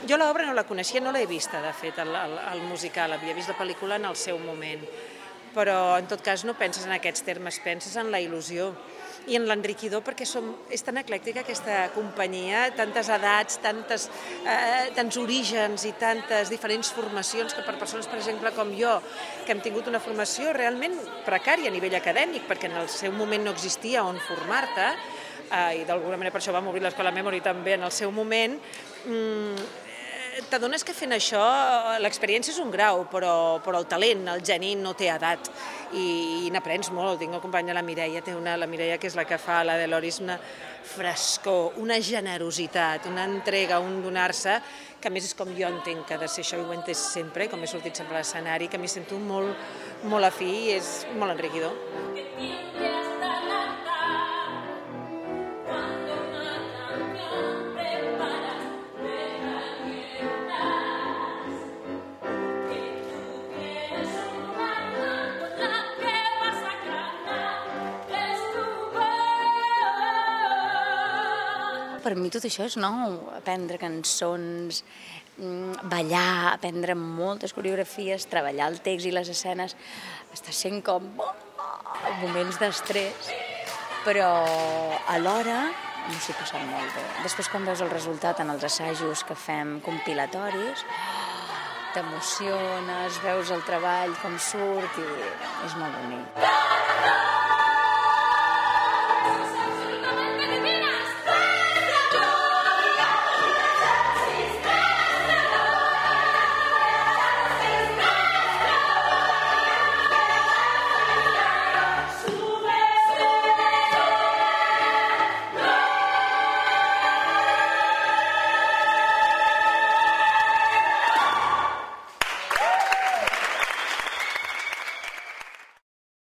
Jo l'obra no la coneixia, no l'he vista, de fet, el musical. Havia vist la pel·lícula en el seu moment. Però, en tot cas, no penses en aquests termes, penses en la il·lusió i en l'enriquidor, perquè és tan eclèctica aquesta companyia, tantes edats, tants orígens i tantes diferents formacions, que per persones, per exemple, com jo, que hem tingut una formació realment precària a nivell acadèmic, perquè en el seu moment no existia on formar-te, i d'alguna manera per això vam obrir l'Escola Memory també en el seu moment, t'adones que fent això l'experiència és un grau, però el talent, el geni no té edat i n'aprens molt. Tinc el company la Mireia, la Mireia que és la que fa la de l'Oris, una frescor, una generositat, una entrega, un donar-se, que a més és com jo entenc que ha de ser això, i ho he entès sempre, com he sortit sempre a l'escenari, que m'hi sento molt afí i és molt enriquidor. Per mi tot això és nou, aprendre cançons, ballar, aprendre moltes coreografies, treballar el text i les escenes, està sent com moments d'estrès, però alhora m'ho estic passant molt bé. Després, quan veus el resultat en els assajos que fem compilatoris, t'emociones, veus el treball com surt i és molt bonic.